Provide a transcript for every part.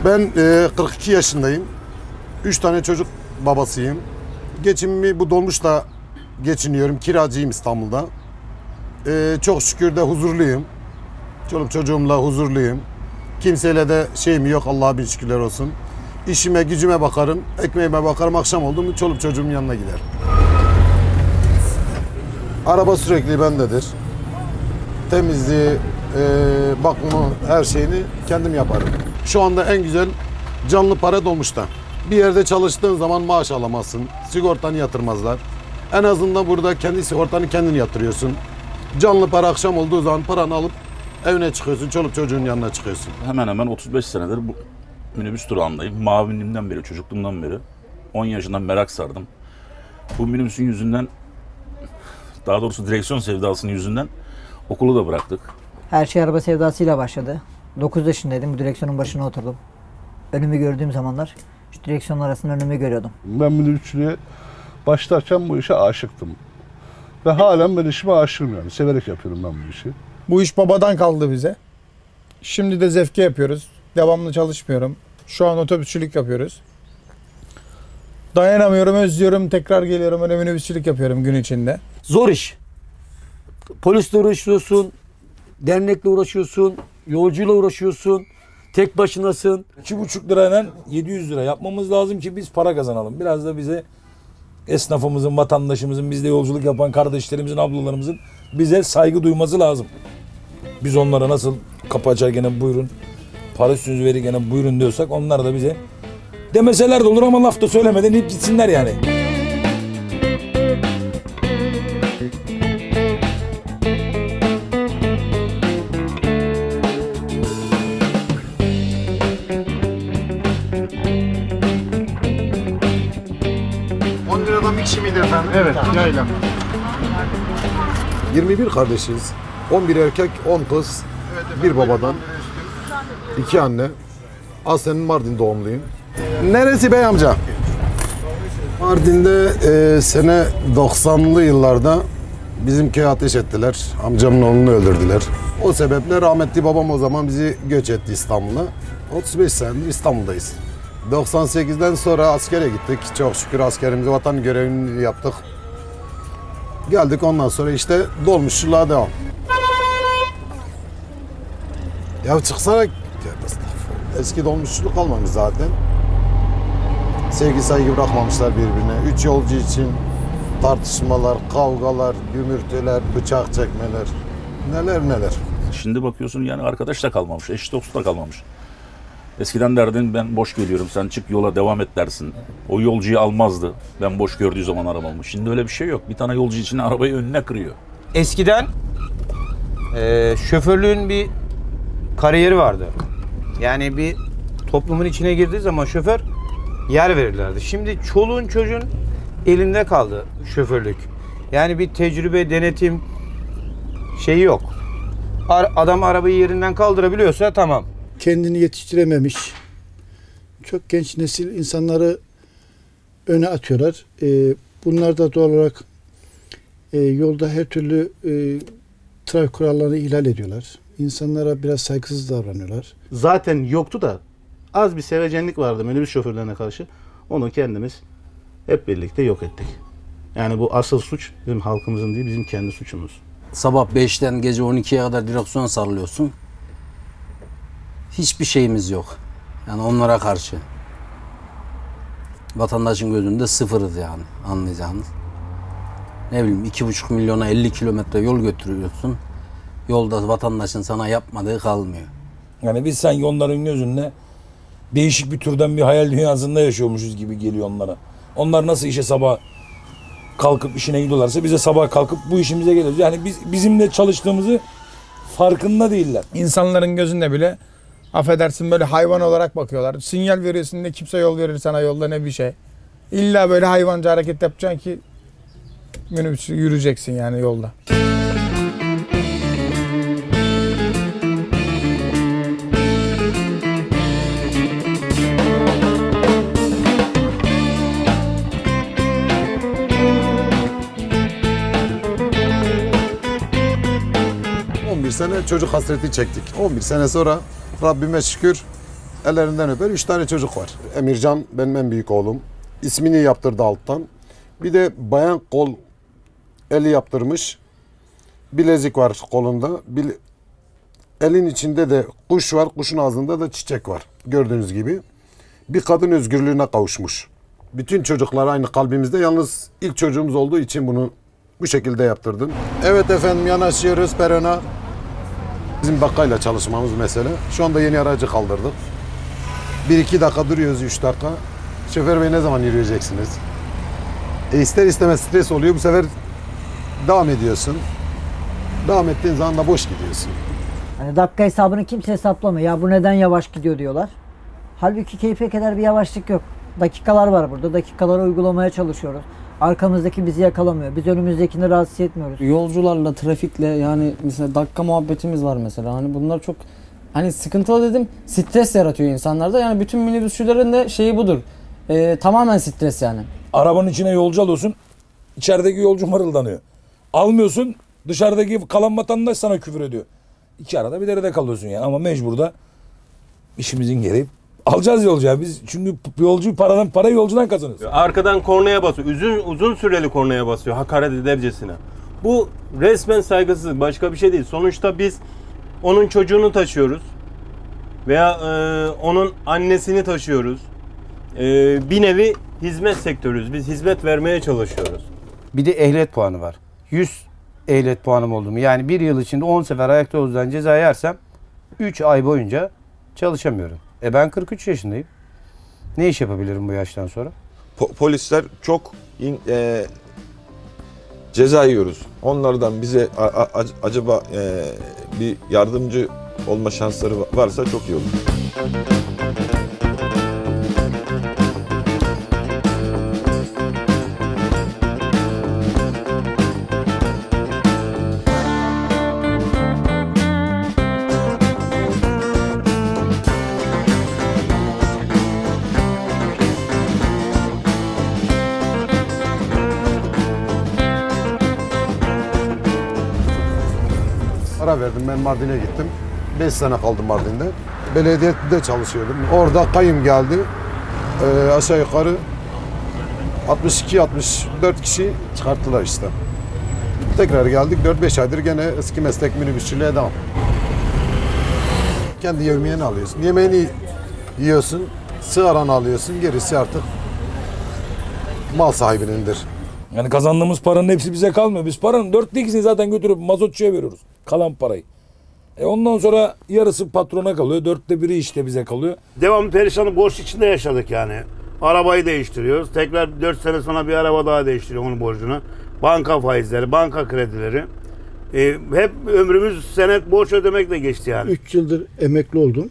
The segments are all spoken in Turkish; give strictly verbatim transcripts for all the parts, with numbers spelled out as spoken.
Ben e, kırk iki yaşındayım. üç tane çocuk babasıyım. Geçimimi bu dolmuşla geçiniyorum. Kiracıyım İstanbul'da. E, çok şükür de huzurluyum. Çoluk çocuğumla huzurluyum. Kimseyle de şeyim yok, Allah'a bin şükürler olsun. İşime gücüme bakarım, ekmeğime bakarım. Akşam oldu mu çoluk çocuğumun yanına gider. Araba sürekli bendedir. Temizliği, e, bakımı, her şeyini kendim yaparım. Şu anda en güzel canlı para dolmuşta. Bir yerde çalıştığın zaman maaş alamazsın. Sigortanı yatırmazlar. En azından burada kendi sigortanı kendin yatırıyorsun. Canlı para akşam olduğu zaman paranı alıp evine çıkıyorsun. Çoluk çocuğun yanına çıkıyorsun. Hemen hemen otuz beş senedir bu minibüs durağındayım. Mavinliğimden beri, çocukluğumdan beri. on yaşından merak sardım. Bu minibüsün yüzünden, daha doğrusu direksiyon sevdasının yüzünden okulu da bıraktık. Her şey araba sevdasıyla başladı. dokuz yaşındaydım, bu direksiyonun başına oturdum. Önümü gördüğüm zamanlar şu direksiyonun arasında önümü görüyordum. Ben minibüsçülüğe başlarken bu işe aşıktım. Ve halen ben işime aşığım yani. Severek yapıyorum ben bu işi. Bu iş babadan kaldı bize. Şimdi de zevke yapıyoruz. Devamlı çalışmıyorum. Şu an otobüsçülük yapıyoruz. Dayanamıyorum, özlüyorum. Tekrar geliyorum. Öyle minibüsçülük yapıyorum gün içinde. Zor iş. Polisle uğraşıyorsun, dernekle uğraşıyorsun, yolcuyla uğraşıyorsun, tek başınasın. iki buçuk lirayla yedi yüz lira yapmamız lazım ki biz para kazanalım. Biraz da bize esnafımızın, vatandaşımızın, bizde yolculuk yapan kardeşlerimizin, ablalarımızın bize saygı duyması lazım. Biz onlara nasıl kapı açarken buyurun, para üstünüzü verirken buyurun diyorsak onlar da bize demeseler de olur ama laf da söylemeden hep gitsinler yani. on liradan bir kişi miydi efendim? Evet, yayla. yirmi bir kardeşiz. on bir erkek, on kız. Bir babadan. iki anne. Aslen Mardin doğumluyum. Neresi bey amca? Mardin'de e, sene doksanlı yıllarda bizim köye ateş ettiler. Amcamın oğlunu öldürdüler. O sebeple rahmetli babam o zaman bizi göç etti İstanbul'a. otuz beş senedir İstanbul'dayız. doksan sekizden sonra askere gittik. Çok şükür askerimizi, vatan görevini yaptık. Geldik ondan sonra işte dolmuşçuluğa devam. Ya çıksana. Eski dolmuşçuluk kalmamış zaten. Sevgi saygı bırakmamışlar birbirine. Üç yolcu için tartışmalar, kavgalar, gümürtüler, bıçak çekmeler. Neler neler. Şimdi bakıyorsun yani arkadaş da kalmamış, eş dost da kalmamış. Eskiden derdin ben boş geliyorum, sen çık yola devam et dersin. O yolcuyu almazdı ben boş gördüğü zaman arabamı. Şimdi öyle bir şey yok. Bir tane yolcu için arabayı önüne kırıyor. Eskiden e, şoförlüğün bir kariyeri vardı. Yani bir toplumun içine girdiği zaman şoför yer verirlerdi. Şimdi çoluğun çocuğun elinde kaldı şoförlük. Yani bir tecrübe, denetim şeyi yok. Adam arabayı yerinden kaldırabiliyorsa tamam. Kendini yetiştirememiş, çok genç nesil insanları öne atıyorlar. Ee, bunlar da doğal olarak e, yolda her türlü e, trafik kurallarını ihlal ediyorlar. İnsanlara biraz saygısız davranıyorlar. Zaten yoktu da az bir sevecenlik vardı minibüs şoförlerine karşı. Onu kendimiz hep birlikte yok ettik. Yani bu asıl suç bizim halkımızın değil, bizim kendi suçumuz. Sabah beşten gece on ikiye kadar direksiyon sallıyorsun. Hiçbir şeyimiz yok. Yani onlara karşı. Vatandaşın gözünde sıfırız yani, anlayacağınız. Ne bileyim iki buçuk milyona elli kilometre yol götürüyorsun. Yolda vatandaşın sana yapmadığı kalmıyor. Yani biz sanki onların gözünde değişik bir türden bir hayal dünyasında yaşıyormuşuz gibi geliyor onlara. Onlar nasıl işe sabah kalkıp işine gidiyorlarsa bize sabah kalkıp bu işimize geliyoruz. Yani biz bizimle çalıştığımızı farkında değiller. İnsanların gözünde bile affedersin böyle hayvan olarak bakıyorlar. Sinyal veriyorsun, ne kimse yol verir sana yolda ne bir şey. İlla böyle hayvanca hareket yapacaksın ki minibüs yürüyeceksin yani yolda. on bir sene çocuk hasreti çektik. on bir sene sonra Rabbime şükür ellerinden öper. Üç tane çocuk var. Emircan benim en büyük oğlum. İsmini yaptırdı alttan. Bir de bayan kol eli yaptırmış. Bilezik var kolunda. Bil Elin içinde de kuş var. Kuşun ağzında da çiçek var. Gördüğünüz gibi. Bir kadın özgürlüğüne kavuşmuş. Bütün çocuklar aynı kalbimizde. Yalnız ilk çocuğumuz olduğu için bunu bu şekilde yaptırdım. Evet efendim, yanaşıyoruz perona. Bizim bakkayla çalışmamız mesele. Şu anda yeni aracı kaldırdık. Bir iki dakika duruyoruz, üç dakika. Şoför bey ne zaman yürüyeceksiniz? E ister istemez stres oluyor. Bu sefer devam ediyorsun. Devam ettiğin zaman da boş gidiyorsun. Hani dakika hesabını kimse hesaplamıyor. Ya bu neden yavaş gidiyor diyorlar. Halbuki keyfe kadar bir yavaşlık yok. Dakikalar var burada. Dakikaları uygulamaya çalışıyoruz. Arkamızdaki bizi yakalamıyor. Biz önümüzdekini rahatsız etmiyoruz. Yolcularla, trafikle, yani mesela dakika muhabbetimiz var mesela. Hani bunlar çok hani sıkıntılı dedim. Stres yaratıyor insanlarda. Yani bütün minibüsçülerin de şeyi budur. Ee, tamamen stres yani. Arabanın içine yolcu alıyorsun. İçerideki yolcu mırıldanıyor. Almıyorsun. Dışarıdaki kalan vatandaş sana küfür ediyor. İki arada bir derede kalıyorsun yani. Ama mecbur da işimizin gereği alacağız yolcuya. Biz çünkü yolcuyu paradan para yolcudan kazanıyoruz. Arkadan kornaya basıyor. Uzun uzun süreli kornaya basıyor. Hakaret edercesine. Bu resmen saygısızlık. Başka bir şey değil. Sonuçta biz onun çocuğunu taşıyoruz. Veya e, onun annesini taşıyoruz. E, bir nevi hizmet sektörüyüz. Biz hizmet vermeye çalışıyoruz. Bir de ehliyet puanı var. yüz ehliyet puanım oldu mu? Yani bir yıl içinde on sefer ayakta uzdan ceza yersem üç ay boyunca çalışamıyorum. E ben kırk üç yaşındayım. Ne iş yapabilirim bu yaştan sonra? Po- polisler çok in, e, ceza yiyoruz. Onlardan bize a, a, acaba e, bir yardımcı olma şansları varsa çok iyi olur. Ara verdim, ben Mardin'e gittim. beş sene kaldım Mardin'de. Belediyede çalışıyordum. Orada kayım geldi. Ee, aşağı yukarı altmış iki altmış dört kişi çıkarttılar işte. Tekrar geldik. dört beş aydır gene eski meslek minibüsçülüğe devam. Kendi yemeğini alıyorsun. Yemeğini yiyorsun, sigaranı alıyorsun. Gerisi artık mal sahibinindir. Yani kazandığımız paranın hepsi bize kalmıyor. Biz paranın dörtte ikisini zaten götürüp mazotçuya veriyoruz. Kalan parayı. E ondan sonra yarısı patrona kalıyor. Dörtte biri işte bize kalıyor. Devamlı perişanı borç içinde yaşadık yani. Arabayı değiştiriyoruz. Tekrar dört sene sonra bir araba daha değiştiriyor onun borcunu. Banka faizleri, banka kredileri. E, hep ömrümüz senet borç ödemekle geçti yani. üç yıldır emekli oldum.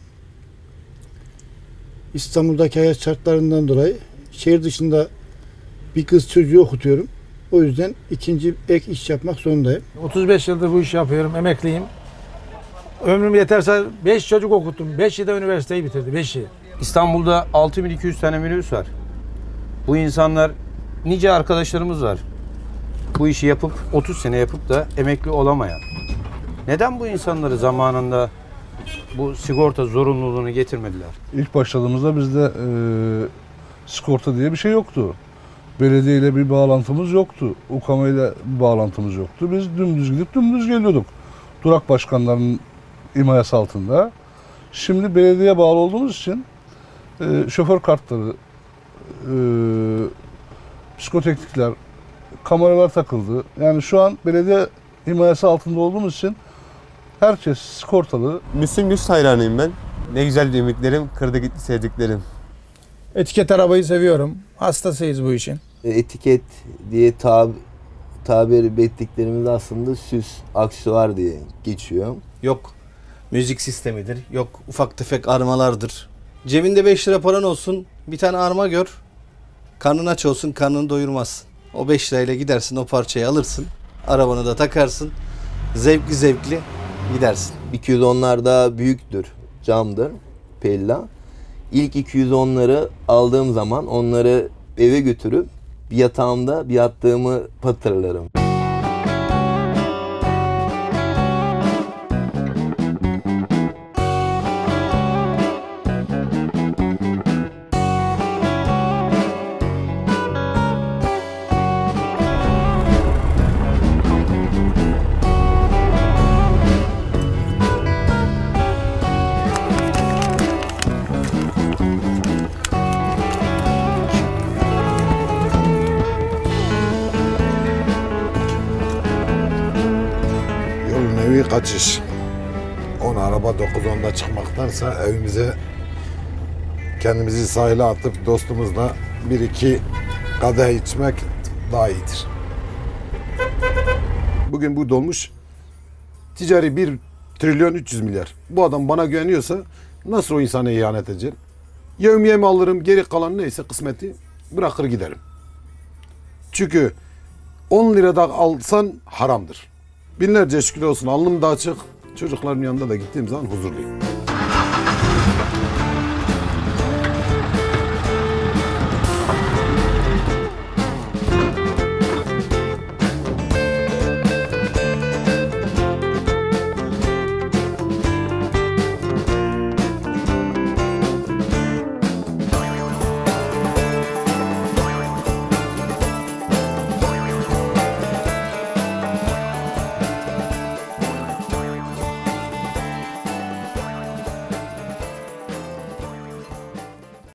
İstanbul'daki hayat şartlarından dolayı şehir dışında bir kız çocuğu okutuyorum. O yüzden ikinci ek iş yapmak zorundayım. otuz beş yıldır bu işi yapıyorum. Emekliyim. Ömrüm yeterse beş çocuk okuttum. beşi de üniversiteyi bitirdi. beşi. İstanbul'da altı bin iki yüz tane minibüs var. Bu insanlar, nice arkadaşlarımız var. Bu işi yapıp otuz sene yapıp da emekli olamayan. Neden bu insanları zamanında bu sigorta zorunluluğunu getirmediler? İlk başladığımızda bizde e, sigorta diye bir şey yoktu. Belediye ile bir bağlantımız yoktu. U K M ile bir bağlantımız yoktu. Biz dümdüz gidip dümdüz geliyorduk. Durak başkanlarının himayesi altında. Şimdi belediyeye bağlı olduğumuz için e, şoför kartları, e, psikoteknikler, kameralar takıldı. Yani şu an belediye himayesi altında olduğumuz için herkes sigortalı. Müslüm Gürses hayranıyım ben. Ne güzel yemeklerim, kırdı gitti sevdiklerim. Etiket arabayı seviyorum. Hastasıyız bu işin. Etiket diye tab tabiri ettiklerimiz aslında süs, aksesuar diye geçiyor. Yok müzik sistemidir, yok ufak tefek armalardır. Cebinde beş lira paran olsun, bir tane arma gör. Karnın aç olsun, karnını doyurmaz. O beş lirayla gidersin, o parçayı alırsın. Arabanı da takarsın. Zevkli zevkli gidersin. iki yüz onlar daha büyüktür. Camdır. Pella. İlk iki yüz onları aldığım zaman onları eve götürüp bir yatağımda bir yattığımı hatırlarım. kaçış. on araba dokuz onda çıkmaktansa evimize kendimizi sahile atıp dostumuzla bir iki kadeh içmek daha iyidir. Bugün bu dolmuş ticari bir trilyon üç yüz milyar. Bu adam bana güveniyorsa nasıl o insana ihanet edeceğim? Yevmiyemi alırım, geri kalan neyse kısmeti bırakır giderim. Çünkü on lirada alsan haramdır. Binlerce şükür olsun alnım da açık. Çocukların yanında da gittiğim zaman huzurluyum.